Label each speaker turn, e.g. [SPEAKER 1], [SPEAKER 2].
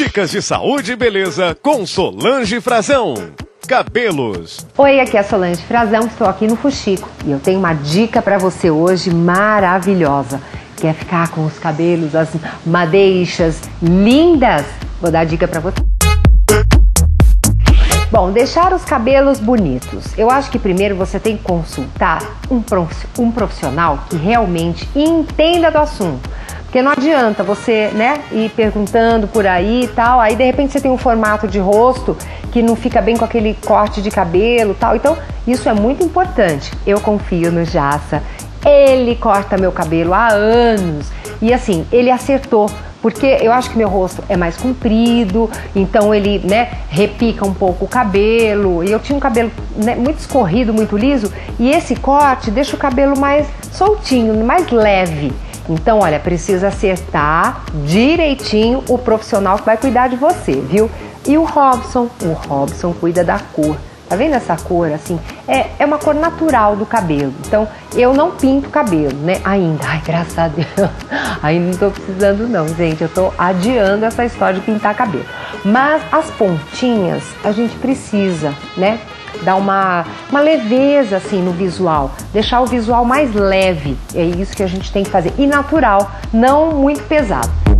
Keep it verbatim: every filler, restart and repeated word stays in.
[SPEAKER 1] Dicas de saúde e beleza com Solange Frazão. Cabelos.
[SPEAKER 2] Oi, aqui é a Solange Frazão, estou aqui no Fuxico e eu tenho uma dica para você hoje maravilhosa. Quer ficar com os cabelos, as madeixas lindas? Vou dar a dica para você. Bom, deixar os cabelos bonitos. Eu acho que primeiro você tem que consultar um profissional que realmente entenda do assunto. Porque não adianta você, né, ir perguntando por aí e tal, aí de repente você tem um formato de rosto que não fica bem com aquele corte de cabelo e tal. Então, isso é muito importante. Eu confio no Jassa. Ele corta meu cabelo há anos e assim, ele acertou. Porque eu acho que meu rosto é mais comprido, então ele, né, repica um pouco o cabelo. E eu tinha um cabelo, né, muito escorrido, muito liso, e esse corte deixa o cabelo mais soltinho, mais leve. Então, olha, precisa acertar direitinho o profissional que vai cuidar de você, viu? E o Robson, o Robson cuida da cor. Tá vendo essa cor assim? É, é uma cor natural do cabelo. Então, eu não pinto o cabelo, né? Ainda. Ai, graças a Deus. Ainda não tô precisando não, gente. Eu tô adiando essa história de pintar cabelo. Mas as pontinhas, a gente precisa, né? Dar uma, uma leveza assim no visual. Deixar o visual mais leve. É isso que a gente tem que fazer. E natural, não muito pesado.